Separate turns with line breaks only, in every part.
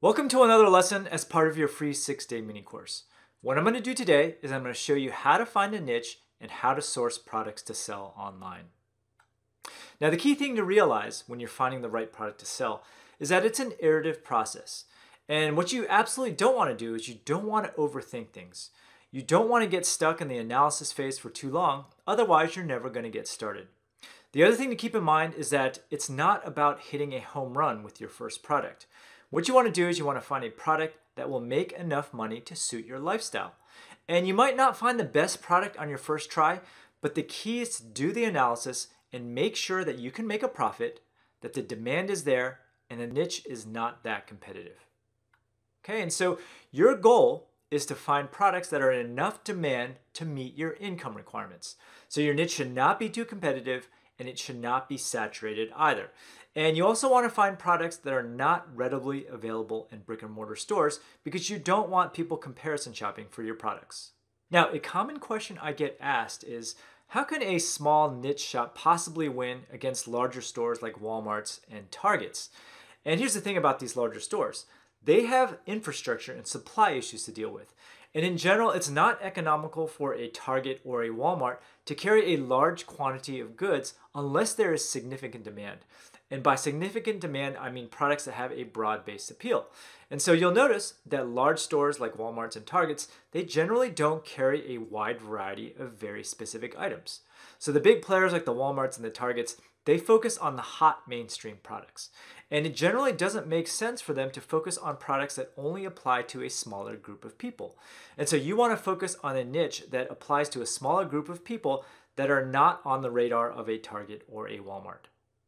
Welcome to another lesson as part of your free 6-day mini course. What I'm going to do today is I'm going to show you how to find a niche and how to source products to sell online. Now, the key thing to realize when you're finding the right product to sell is that it's an iterative process. And what you absolutely don't want to do is you don't want to overthink things. You don't want to get stuck in the analysis phase for too long, otherwise you're never going to get started. The other thing to keep in mind is that it's not about hitting a home run with your first product. What you want to do is you want to find a product that will make enough money to suit your lifestyle. And you might not find the best product on your first try, but the key is to do the analysis and make sure that you can make a profit, that the demand is there, and the niche is not that competitive. Okay, and so your goal is to find products that are in enough demand to meet your income requirements. So your niche should not be too competitive and it should not be saturated either. And you also want to find products that are not readily available in brick and mortar stores because you don't want people comparison shopping for your products. Now, a common question I get asked is, how can a small niche shop possibly win against larger stores like Walmart's and Target's? And here's the thing about these larger stores. They have infrastructure and supply issues to deal with. And in general, it's not economical for a Target or a Walmart to carry a large quantity of goods unless there is significant demand. And by significant demand, I mean products that have a broad-based appeal. And so you'll notice that large stores like Walmart's and Target's, they generally don't carry a wide variety of very specific items. So the big players like the Walmart's and the Target's, they focus on the hot mainstream products. And it generally doesn't make sense for them to focus on products that only apply to a smaller group of people. And so you want to focus on a niche that applies to a smaller group of people that are not on the radar of a Target or a Walmart.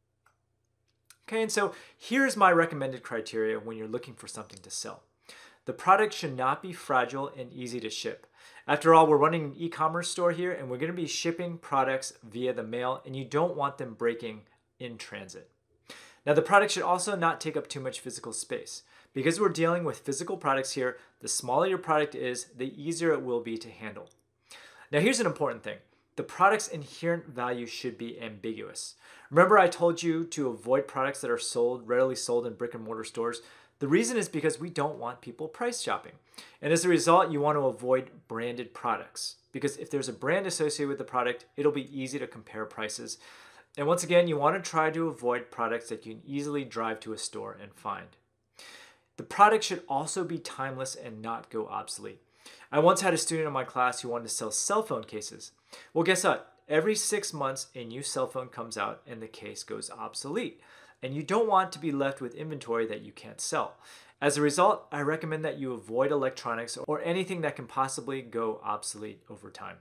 Okay, and so here's my recommended criteria when you're looking for something to sell. The product should not be fragile and easy to ship. After all, we're running an e-commerce store here and we're going to be shipping products via the mail and you don't want them breaking in transit. Now, the product should also not take up too much physical space. Because we're dealing with physical products here, the smaller your product is, the easier it will be to handle. Now, here's an important thing. The product's inherent value should be ambiguous. Remember I told you to avoid products that are readily sold in brick and mortar stores? The reason is because we don't want people price shopping. And as a result, you want to avoid branded products. Because if there's a brand associated with the product, it'll be easy to compare prices. And once again, you want to try to avoid products that you can easily drive to a store and find. The product should also be timeless and not go obsolete. I once had a student in my class who wanted to sell cell phone cases. Well, guess what? Every 6 months, a new cell phone comes out and the case goes obsolete. And you don't want to be left with inventory that you can't sell. As a result, I recommend that you avoid electronics or anything that can possibly go obsolete over time.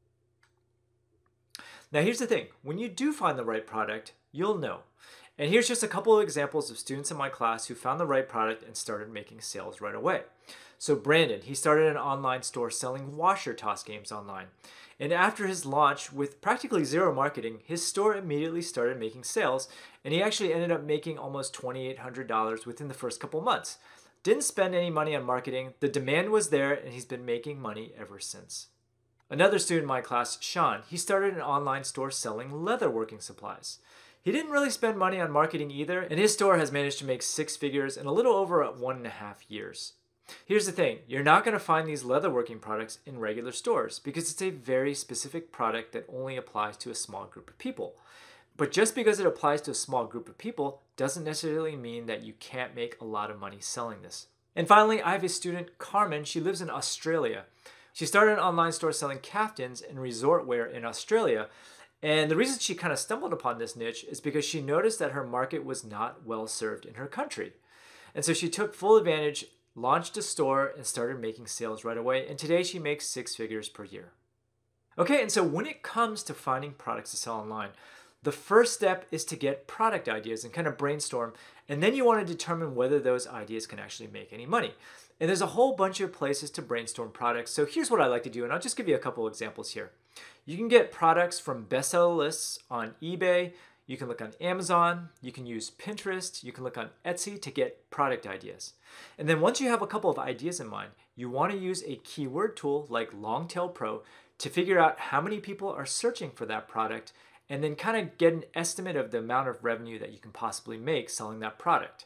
Now, here's the thing. When you do find the right product, you'll know. And here's just a couple of examples of students in my class who found the right product and started making sales right away. So Brandon, he started an online store selling washer toss games online. And after his launch with practically zero marketing, his store immediately started making sales, and he actually ended up making almost $2,800 within the first couple months. Didn't spend any money on marketing, the demand was there, and he's been making money ever since. Another student in my class, Sean, he started an online store selling leatherworking supplies. He didn't really spend money on marketing either, and his store has managed to make 6 figures in a little over 1.5 years. Here's the thing, you're not going to find these leatherworking products in regular stores because it's a very specific product that only applies to a small group of people. But just because it applies to a small group of people doesn't necessarily mean that you can't make a lot of money selling this. And finally, I have a student, Carmen. She lives in Australia. She started an online store selling caftans and resort wear in Australia. And the reason she kind of stumbled upon this niche is because she noticed that her market was not well served in her country. And so she took full advantage, launched a store, and started making sales right away. And today she makes 6 figures per year. Okay, and so when it comes to finding products to sell online, the first step is to get product ideas and kind of brainstorm. And then you want to determine whether those ideas can actually make any money. And there's a whole bunch of places to brainstorm products. So here's what I like to do, and I'll just give you a couple examples here. You can get products from bestseller lists on eBay. You can look on Amazon, you can use Pinterest, you can look on Etsy to get product ideas. And then once you have a couple of ideas in mind, you want to use a keyword tool like Longtail Pro to figure out how many people are searching for that product and then kind of get an estimate of the amount of revenue that you can possibly make selling that product.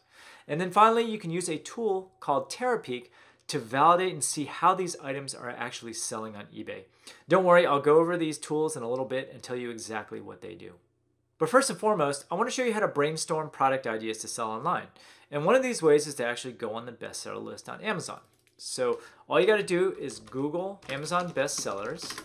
And then finally, you can use a tool called Terapeak to validate and see how these items are actually selling on eBay. Don't worry, I'll go over these tools in a little bit and tell you exactly what they do. But first and foremost, I want to show you how to brainstorm product ideas to sell online. And one of these ways is to actually go on the bestseller list on Amazon. So all you got to do is Google Amazon bestsellers,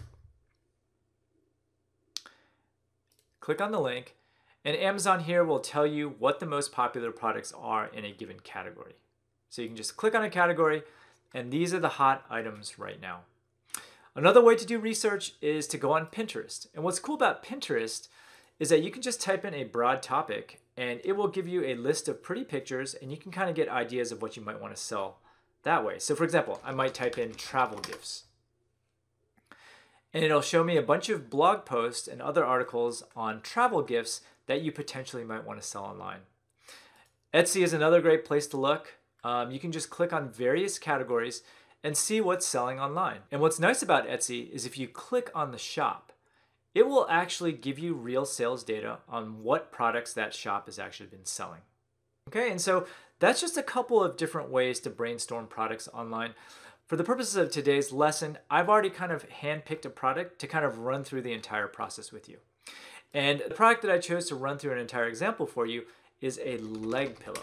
click on the link, and Amazon here will tell you what the most popular products are in a given category. So you can just click on a category, and these are the hot items right now. Another way to do research is to go on Pinterest. And what's cool about Pinterest is that you can just type in a broad topic and it will give you a list of pretty pictures, and you can kind of get ideas of what you might want to sell that way. So for example, I might type in travel gifts, and it'll show me a bunch of blog posts and other articles on travel gifts that you potentially might want to sell online. Etsy is another great place to look. You can just click on various categories and see what's selling online. And what's nice about Etsy is if you click on the shop, it will actually give you real sales data on what products that shop has actually been selling. Okay, and so that's just a couple of different ways to brainstorm products online. For the purposes of today's lesson, I've already kind of handpicked a product to kind of run through the entire process with you. And the product that I chose to run through an entire example for you is a leg pillow.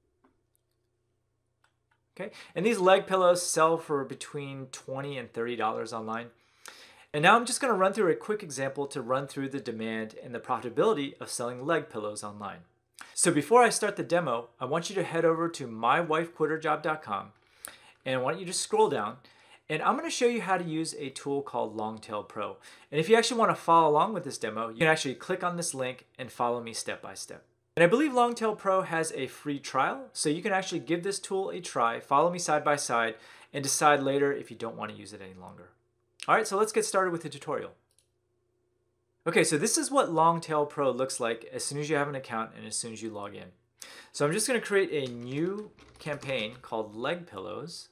Okay, and these leg pillows sell for between $20 and $30 online. And now I'm just going to run through a quick example to run through the demand and the profitability of selling leg pillows online. So before I start the demo, I want you to head over to mywifequitterjob.com, and I want you to scroll down, and I'm going to show you how to use a tool called Longtail Pro. And if you actually want to follow along with this demo, you can actually click on this link and follow me step by step. And I believe Longtail Pro has a free trial, so you can actually give this tool a try, follow me side by side, and decide later if you don't want to use it any longer. All right, so let's get started with the tutorial. Okay, so this is what Longtail Pro looks like as soon as you have an account and as soon as you log in. So I'm just going to create a new campaign called leg pillows.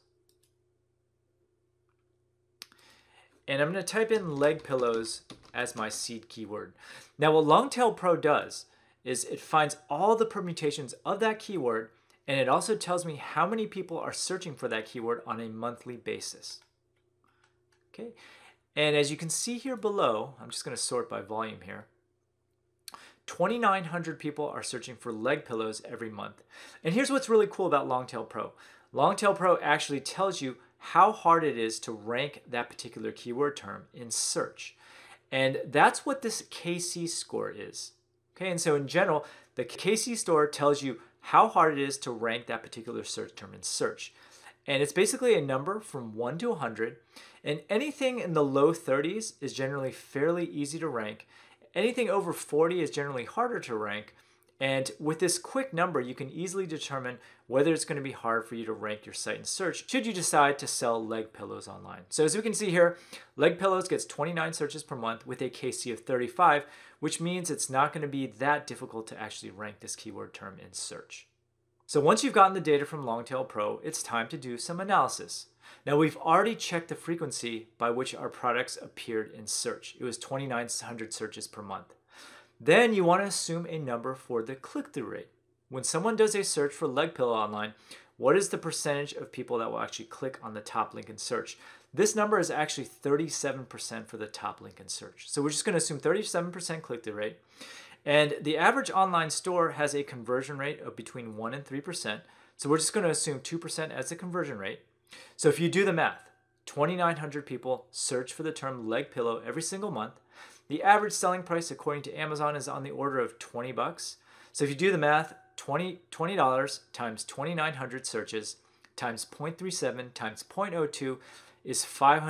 And I'm going to type in leg pillows as my seed keyword. Now what Longtail Pro does is it finds all the permutations of that keyword, and it also tells me how many people are searching for that keyword on a monthly basis. Okay, and as you can see here below, I'm just going to sort by volume here. 2,900 people are searching for leg pillows every month. And here's what's really cool about Longtail Pro. Longtail Pro actually tells you how hard it is to rank that particular keyword term in search. And that's what this KC score is. Okay, and so in general, the KC score tells you how hard it is to rank that particular search term in search. And it's basically a number from 1 to 100. And anything in the low 30s is generally fairly easy to rank. Anything over 40 is generally harder to rank. And with this quick number, you can easily determine whether it's going to be hard for you to rank your site in search should you decide to sell leg pillows online. So as we can see here, leg pillows gets 29 searches per month with a KC of 35, which means it's not going to be that difficult to actually rank this keyword term in search. So once you've gotten the data from Longtail Pro, it's time to do some analysis. Now we've already checked the frequency by which our products appeared in search. It was 2,900 searches per month. Then you want to assume a number for the click-through rate. When someone does a search for leg pillow online, what is the percentage of people that will actually click on the top link in search? This number is actually 37% for the top link in search. So we're just going to assume 37% click-through rate. And the average online store has a conversion rate of between 1 and 3%. So we're just going to assume 2% as the conversion rate. So if you do the math, 2,900 people search for the term leg pillow every single month. The average selling price according to Amazon is on the order of 20 bucks. So if you do the math, $20 times 2,900 searches times 0.37 times 0.02 is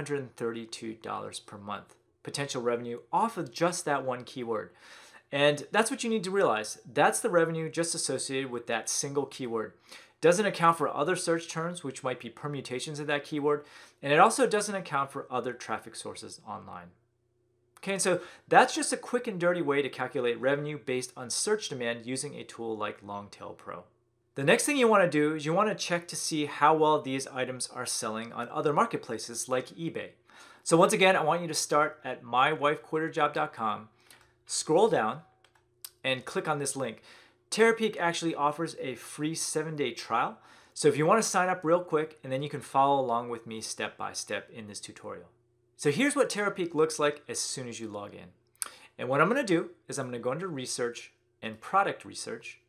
$532 per month potential revenue off of just that one keyword. And that's what you need to realize. That's the revenue just associated with that single keyword. Doesn't account for other search terms, which might be permutations of that keyword. And it also doesn't account for other traffic sources online. Okay, and so that's just a quick and dirty way to calculate revenue based on search demand using a tool like Longtail Pro. The next thing you want to do is you want to check to see how well these items are selling on other marketplaces like eBay. So once again, I want you to start at mywifequitterjob.com, scroll down, and click on this link. Terapeak actually offers a free 7-day trial. So if you want to sign up real quick, and then you can follow along with me step by step in this tutorial. So here's what Terapeak looks like as soon as you log in. And what I'm going to do is I'm going to go into research and product research.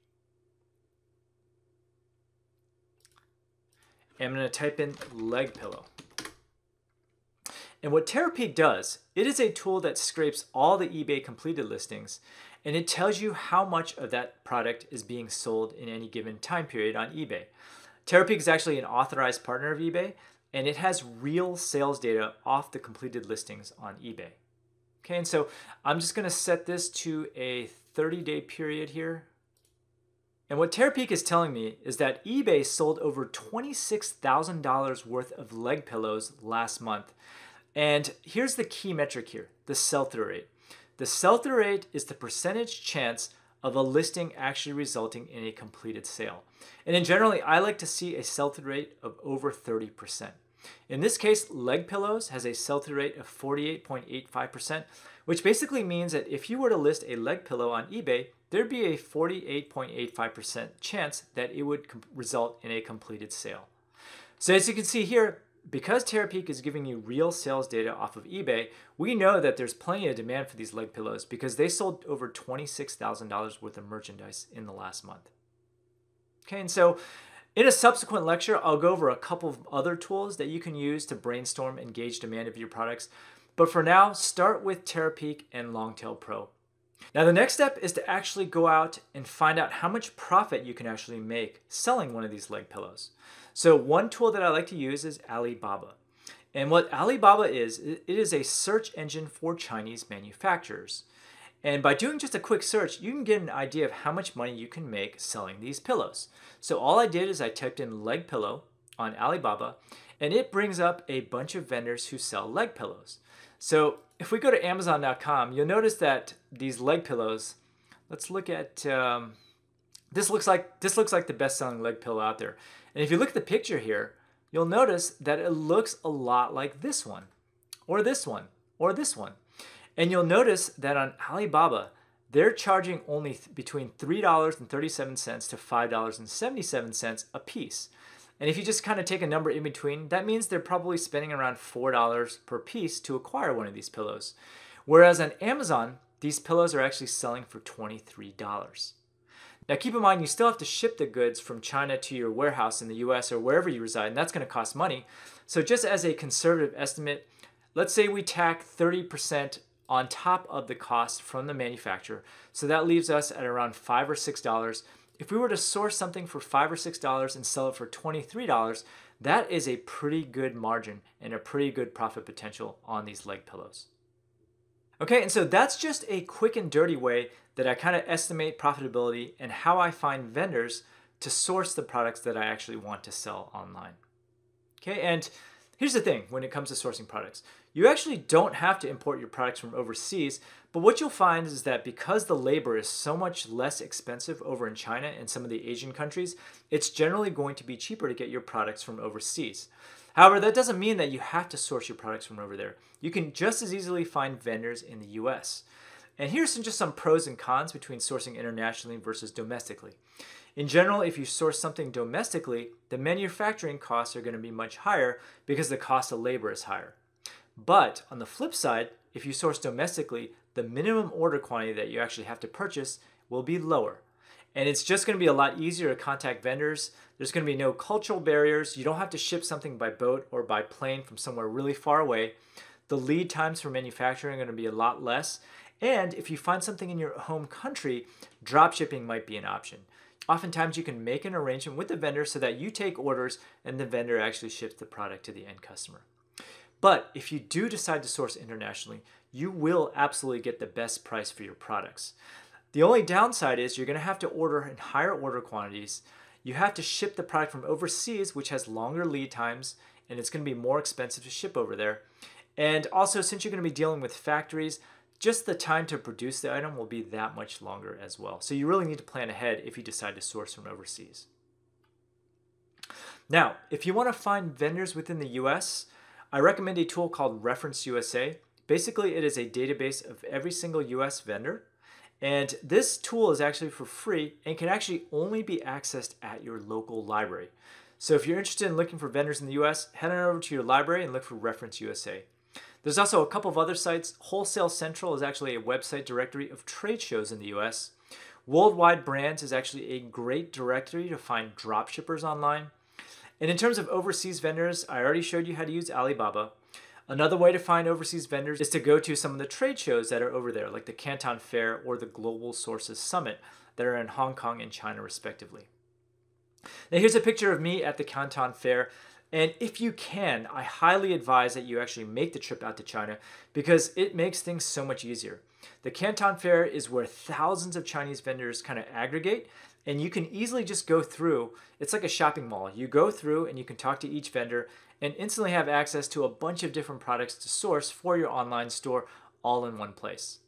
And I'm going to type in leg pillow. And what Terapeak does, it is a tool that scrapes all the eBay completed listings, and it tells you how much of that product is being sold in any given time period on eBay. Terapeak is actually an authorized partner of eBay, and it has real sales data off the completed listings on eBay. Okay, and so I'm just going to set this to a 30-day period here. And what Terapeak is telling me is that eBay sold over $26,000 worth of leg pillows last month. And here's the key metric here, the sell-through rate. The sell-through rate is the percentage chance of a listing actually resulting in a completed sale. And in generally, I like to see a sell-through rate of over 30%. In this case, leg pillows has a sell-through rate of 48.85%, which basically means that if you were to list a leg pillow on eBay, there'd be a 48.85% chance that it would result in a completed sale. So as you can see here, because Terapeak is giving you real sales data off of eBay, we know that there's plenty of demand for these leg pillows because they sold over $26,000 worth of merchandise in the last month. Okay, and so in a subsequent lecture, I'll go over a couple of other tools that you can use to brainstorm and gauge demand of your products. But for now, start with Terapeak and Longtail Pro. Now the next step is to actually go out and find out how much profit you can actually make selling one of these leg pillows. So one tool that I like to use is Alibaba. And what Alibaba is, it is a search engine for Chinese manufacturers. And by doing just a quick search, you can get an idea of how much money you can make selling these pillows. So all I did is I typed in leg pillow on Alibaba, and it brings up a bunch of vendors who sell leg pillows. So if we go to Amazon.com, you'll notice that these leg pillows, let's look at, this looks like the best-selling leg pillow out there. And if you look at the picture here, you'll notice that it looks a lot like this one, or this one, or this one. And you'll notice that on Alibaba, they're charging only between $3.37 to $5.77 a piece. And if you just kind of take a number in between, that means they're probably spending around $4 per piece to acquire one of these pillows. Whereas on Amazon, these pillows are actually selling for $23. Now keep in mind, you still have to ship the goods from China to your warehouse in the US or wherever you reside, and that's going to cost money. So just as a conservative estimate, let's say we tack 30% on top of the cost from the manufacturer. So that leaves us at around $5 or $6. If we were to source something for $5 or $6 and sell it for $23, that is a pretty good margin and a pretty good profit potential on these leg pillows. Okay, and so that's just a quick and dirty way that I kind of estimate profitability and how I find vendors to source the products that I actually want to sell online. Okay, and here's the thing when it comes to sourcing products. You actually don't have to import your products from overseas, but what you'll find is that because the labor is so much less expensive over in China and some of the Asian countries, it's generally going to be cheaper to get your products from overseas. However, that doesn't mean that you have to source your products from over there. You can just as easily find vendors in the US. And here's just some pros and cons between sourcing internationally versus domestically. In general, if you source something domestically, the manufacturing costs are going to be much higher because the cost of labor is higher. But on the flip side, if you source domestically, the minimum order quantity that you actually have to purchase will be lower. And it's just going to be a lot easier to contact vendors. There's going to be no cultural barriers. You don't have to ship something by boat or by plane from somewhere really far away. The lead times for manufacturing are going to be a lot less. And if you find something in your home country, drop shipping might be an option. Oftentimes you can make an arrangement with the vendor so that you take orders and the vendor actually ships the product to the end customer. But if you do decide to source internationally, you will absolutely get the best price for your products. The only downside is you're going to have to order in higher order quantities. You have to ship the product from overseas, which has longer lead times, and it's going to be more expensive to ship over there. And also, since you're going to be dealing with factories, just the time to produce the item will be that much longer as well. So you really need to plan ahead if you decide to source from overseas. Now, if you want to find vendors within the US, I recommend a tool called Reference USA. Basically, it is a database of every single US vendor, And this tool is actually for free and can actually only be accessed at your local library. So if you're interested in looking for vendors in the US, head on over to your library and look for Reference USA. There's also a couple of other sites. Wholesale Central is actually a website directory of trade shows in the US. Worldwide Brands is actually a great directory to find dropshippers online. And in terms of overseas vendors, I already showed you how to use Alibaba. Another way to find overseas vendors is to go to some of the trade shows that are over there, like the Canton Fair or the Global Sources Summit that are in Hong Kong and China respectively. Now here's a picture of me at the Canton Fair. And if you can, I highly advise that you actually make the trip out to China because it makes things so much easier. The Canton Fair is where thousands of Chinese vendors kind of aggregate, and you can easily just go through. It's like a shopping mall. You go through and you can talk to each vendor and instantly have access to a bunch of different products to source for your online store all in one place.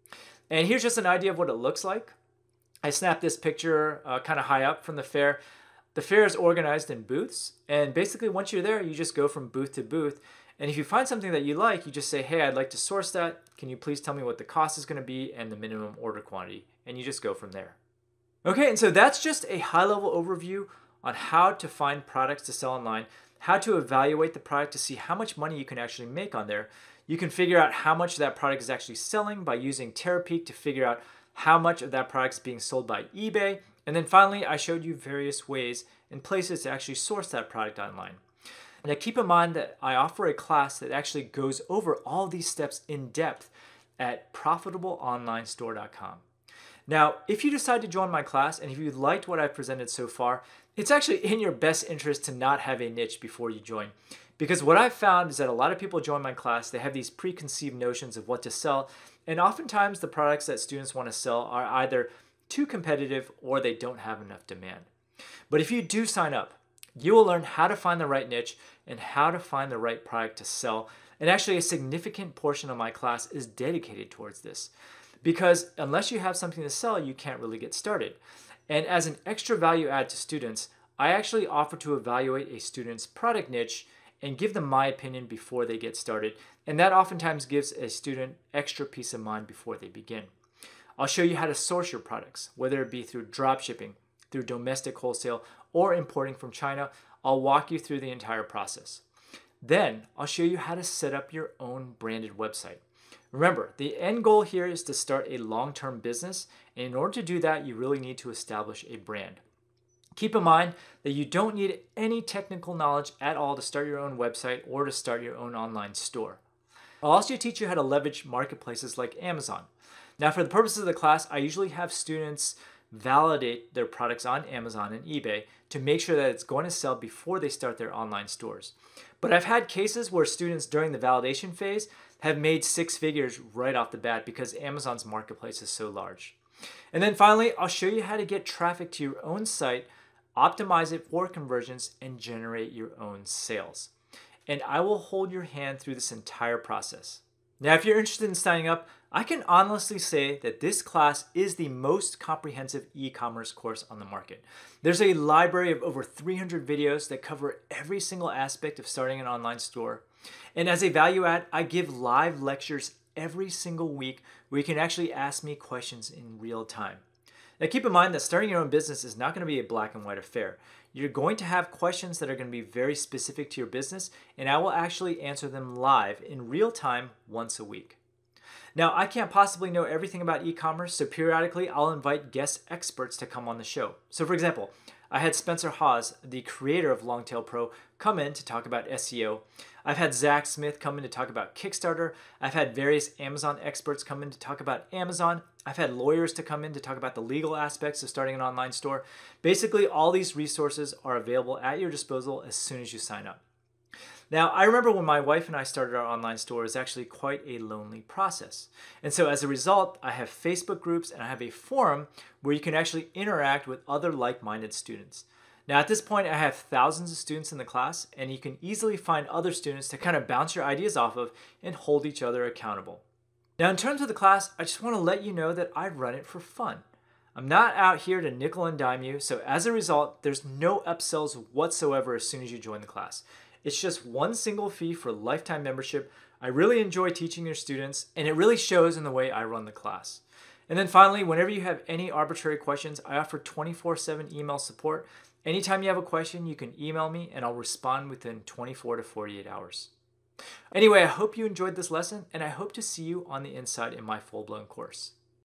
And here's just an idea of what it looks like. I snapped this picture kind of high up from the fair. The fair is organized in booths, and basically once you're there, you just go from booth to booth. And if you find something that you like, you just say, hey, I'd like to source that. Can you please tell me what the cost is going to be and the minimum order quantity? And you just go from there. Okay, and so that's just a high-level overview on how to find products to sell online, how to evaluate the product to see how much money you can actually make on there. You can figure out how much that product is actually selling by using Terapeak to figure out how much of that product is being sold by eBay. And then finally, I showed you various ways and places to actually source that product online. Now keep in mind that I offer a class that actually goes over all these steps in depth at profitableonlinestore.com. Now, if you decide to join my class and if you liked what I've presented so far, it's actually in your best interest to not have a niche before you join. Because what I've found is that a lot of people join my class, they have these preconceived notions of what to sell, and oftentimes the products that students want to sell are either too competitive or they don't have enough demand. But if you do sign up, you will learn how to find the right niche and how to find the right product to sell. And actually a significant portion of my class is dedicated towards this. Because unless you have something to sell, you can't really get started. And as an extra value add to students, I actually offer to evaluate a student's product niche and give them my opinion before they get started. And that oftentimes gives a student extra peace of mind before they begin. I'll show you how to source your products, whether it be through drop shipping, through domestic wholesale, or importing from China. I'll walk you through the entire process. Then I'll show you how to set up your own branded website. Remember, the end goal here is to start a long-term business, and in order to do that, you really need to establish a brand. Keep in mind that you don't need any technical knowledge at all to start your own website or to start your own online store. I'll also teach you how to leverage marketplaces like Amazon. Now, for the purposes of the class, I usually have students validate their products on Amazon and eBay to make sure that it's going to sell before they start their online stores. But I've had cases where students during the validation phase have made 6 figures right off the bat because Amazon's marketplace is so large. And then finally, I'll show you how to get traffic to your own site, optimize it for conversions, and generate your own sales. And I will hold your hand through this entire process. Now, if you're interested in signing up, I can honestly say that this class is the most comprehensive e-commerce course on the market. There's a library of over 300 videos that cover every single aspect of starting an online store. And as a value add, I give live lectures every single week where you can actually ask me questions in real time. Now keep in mind that starting your own business is not going to be a black and white affair. You're going to have questions that are going to be very specific to your business, and I will actually answer them live in real time once a week. Now, I can't possibly know everything about e-commerce, so periodically I'll invite guest experts to come on the show. So for example, I had Spencer Hawes, the creator of Longtail Pro, come in to talk about SEO. I've had Zach Smith come in to talk about Kickstarter. I've had various Amazon experts come in to talk about Amazon. I've had lawyers to come in to talk about the legal aspects of starting an online store. Basically, all these resources are available at your disposal as soon as you sign up. Now, I remember when my wife and I started our online store, it was actually quite a lonely process. And so as a result, I have Facebook groups and I have a forum where you can actually interact with other like-minded students. Now, at this point, I have thousands of students in the class, and you can easily find other students to kind of bounce your ideas off of and hold each other accountable. Now, in terms of the class, I just want to let you know that I run it for fun. I'm not out here to nickel and dime you, so as a result, there's no upsells whatsoever as soon as you join the class. It's just one single fee for lifetime membership. I really enjoy teaching your students, and it really shows in the way I run the class. And then finally, whenever you have any arbitrary questions, I offer 24/7 email support. Anytime you have a question, you can email me and I'll respond within 24 to 48 hours. Anyway, I hope you enjoyed this lesson and I hope to see you on the inside in my full-blown course.